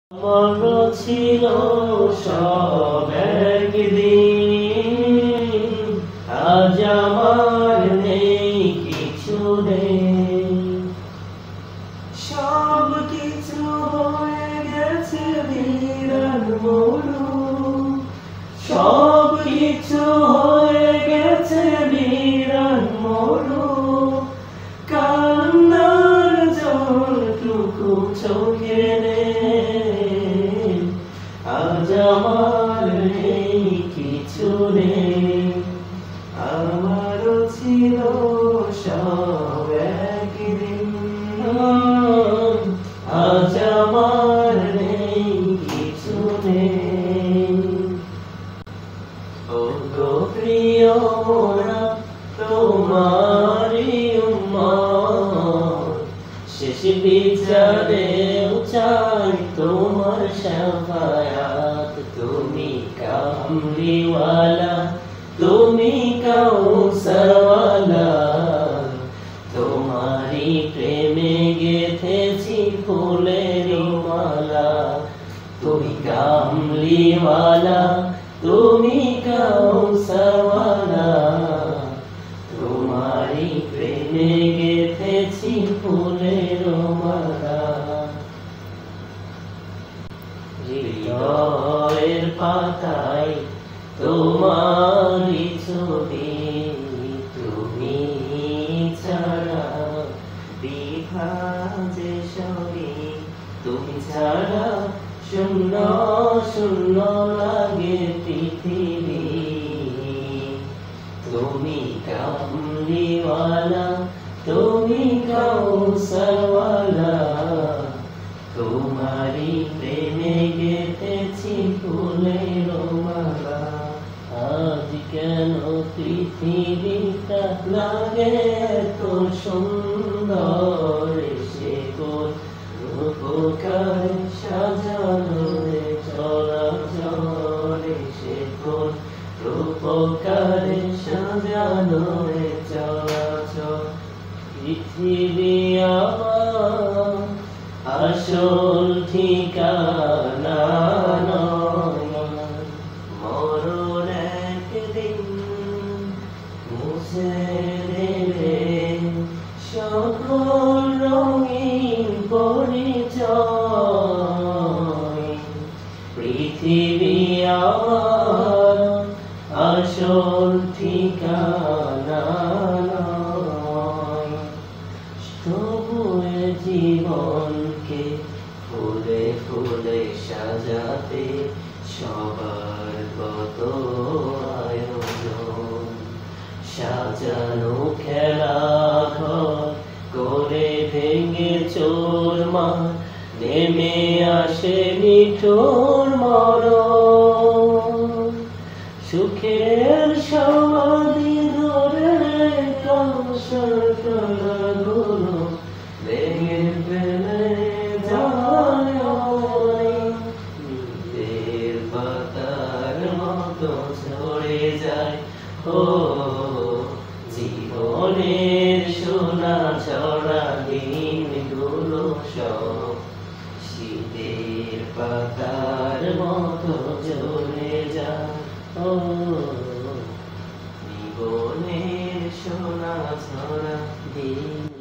আমার ছিল সব একদিন, আজ আমার নেই কিছু নেই। সব কিছু হয়ে গেছে বিরাট মরু, সব কিছু হয়ে গেছে বিরাট মরু। কান্নার জলটুকু চোখে নেই, আজ আমার নেই কিছু নেই। আমারও ছিল সব একদিন, আজ আমার নেই কিছু নেই। ও গো প্রিয় মোরা তোমারি উম্মত, শেষ বিচারেও চাই তোমার শাফায়াত। তুমি কামলিওয়ালা, তুমি কাউসারওয়ালা, তোমারি প্রেমে গেথেছি ফুলের মালা। তুমি কামলিওয়ালা, তুমি কাউসারওয়ালা, তোমারি প্রেমে গেথেছি ফুলের মালা। হৃদয়ের পাতায় তোমারি ছবি, তুমি ছাড়া বিভা যে সবই। তুমি ছাড়া শূন্য শূন্য লাগে পৃথিবী। তুমি কামলিওয়ালা, তুমি কাউসারওয়ালা, তোমারি প্রেমে গেথেছি ফুলের মালা। আজ কেন পৃথিবীটা লাগে এত সুন্দর, সে কোন রূপকার সাজানো চলাচল, সে কোন রূপকার সাজানো চলাচল। পৃথিবী আমার আসল ঠিকানা নয়, মরণ একদিন মুছে দেবে সকল রঙিন পরিচয়। পৃথিবী আমার আসল ঠিকানা নয়, তবু এ জীবনকে ফুলে ফুলে সাজাতে সবার কত আয়োজন। সাজানো খেলা ঘর করে ভেঙে চোরমার, নেমে আসে নিঠুর মরণ। সুখের সমাধি ধরে কাঁসার কলাগুলো ভেঙে ফেলে যায় নীলের পাতার মতো ঝরে যায়। ও জীবনের সোনা ছড়া দিনগুলো সব শীতের পাতার মতো ঝরে যায়। ও জীবনের সোনা ছড়া দিন।